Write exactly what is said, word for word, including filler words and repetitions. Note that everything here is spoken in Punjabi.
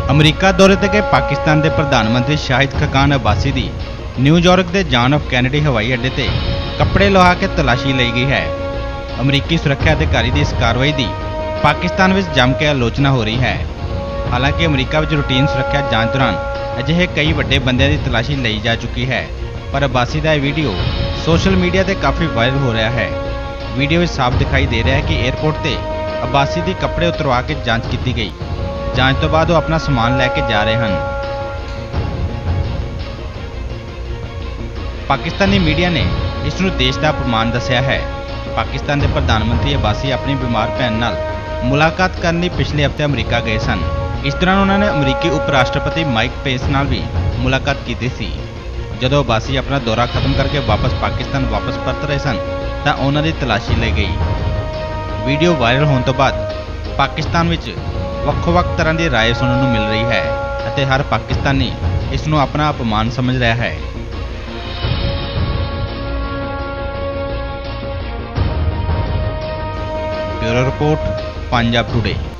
ਅਮਰੀਕਾ ਦੌਰੇ ਤੇ ਗਏ ਪਾਕਿਸਤਾਨ ਦੇ ਪ੍ਰਧਾਨ ਮੰਤਰੀ ਸ਼ਾਹਿਦ ਖਕਾਨ ਅਬਾਸੀ ਦੀ ਨਿਊਯਾਰਕ ਦੇ ਜਾਨ ਆਫ ਕੈਨੇਡੀ ਹਵਾਈ ਅੱਡੇ ਤੇ ਕੱਪੜੇ ਲੁਹਾ ਕੇ ਤਲਾਸ਼ੀ ਲਈ ਗਈ ਹੈ। ਅਮਰੀਕੀ ਸੁਰੱਖਿਆ ਅਧਿਕਾਰੀ ਦੀ ਇਸ ਕਾਰਵਾਈ ਦੀ ਪਾਕਿਸਤਾਨ ਵਿੱਚ ਜੰਮ ਕੇ ਆਲੋਚਨਾ ਹੋ ਰਹੀ ਹੈ। ਹਾਲਾਂਕਿ ਅਮਰੀਕਾ ਵਿੱਚ ਰੂਟੀਨ ਸੁਰੱਖਿਆ ਜਾਂਚ ਦੌਰਾਨ ਅਜਿਹੇ ਕਈ ਵੱਡੇ ਬੰਦਿਆਂ ਦੀ ਤਲਾਸ਼ੀ ਲਈ ਜਾ ਚੁੱਕੀ ਹੈ, ਪਰ ਅਬਾਸੀ ਦਾ ਇਹ ਵੀਡੀਓ ਸੋਸ਼ਲ ਮੀਡੀਆ ਤੇ ਕਾਫੀ ਵਾਇਰਲ ਹੋ ਰਿਹਾ ਹੈ। ਵੀਡੀਓ ਵਿੱਚ ਸਾਫ਼ ਦਿਖਾਈ ਦੇ ਰਿਹਾ ਹੈ ਕਿ 에ਅਰਪੋਰਟ ਤੇ ਅਬਾਸੀ ਦੀ ਕੱਪੜੇ ਉਤਰਵਾ ਕੇ ਜਾਂਚ ਕੀਤੀ ਗਈ। ਜਾਂਚ ਤੋਂ ਬਾਅਦ ਉਹ ਆਪਣਾ ਸਮਾਨ ਲੈ ਕੇ ਜਾ ਰਹੇ ਹਨ। ਪਾਕਿਸਤਾਨੀ ਮੀਡੀਆ ਨੇ ਇਸ ਨੂੰ ਦੇਸ਼ ਦਾ ਅਪਮਾਨ ਦੱਸਿਆ ਹੈ। ਪਾਕਿਸਤਾਨ ਦੇ ਪ੍ਰਧਾਨ ਮੰਤਰੀ ਅਬਾਸੀ ਆਪਣੀ ਬਿਮਾਰ ਭੈਣ ਨਾਲ ਮੁਲਾਕਾਤ ਕਰਨ ਲਈ ਪਿਛਲੇ ਹਫ਼ਤੇ ਅਮਰੀਕਾ ਗਏ ਸਨ। ਇਸ ਦੌਰਾਨ ਉਹਨਾਂ ਨੇ ਅਮਰੀਕੀ ਉਪ ਰਾਸ਼ਟਰਪਤੀ ਮਾਈਕ ਪੈਂਸ ਨਾਲ ਵੀ ਮੁਲਾਕਾਤ ਕੀਤੀ ਸੀ। ਜਦੋਂ ਅਬਾਸੀ ਆਪਣਾ ਦੌਰਾ ਖਤਮ ਕਰਕੇ ਵਾਪਸ ਪਾਕਿਸਤਾਨ ਵਾਪਸ ਪਰਤ ਰਹੇ ਸਨ ਤਾਂ ਉਹਨਾਂ ਦੀ ਤਲਾਸ਼ੀ ਲਈ ਗਈ। ਵੀਡੀਓ ਵਾਇਰਲ ਹੋਣ ਤੋਂ ਬਾਅਦ ਪਾਕਿਸਤਾਨ ਵਿੱਚ ਵੱਖੋ-ਵੱਖ ਤਰ੍ਹਾਂ ਦੀ ਰਾਏ ਸੁਣਨ ਨੂੰ ਮਿਲ ਰਹੀ ਹੈ ਅਤੇ ਹਰ ਪਾਕਿਸਤਾਨੀ ਇਸ ਨੂੰ ਆਪਣਾ ਅਪਮਾਨ ਸਮਝ ਰਿਹਾ ਹੈ। Bureau report, Punjab today.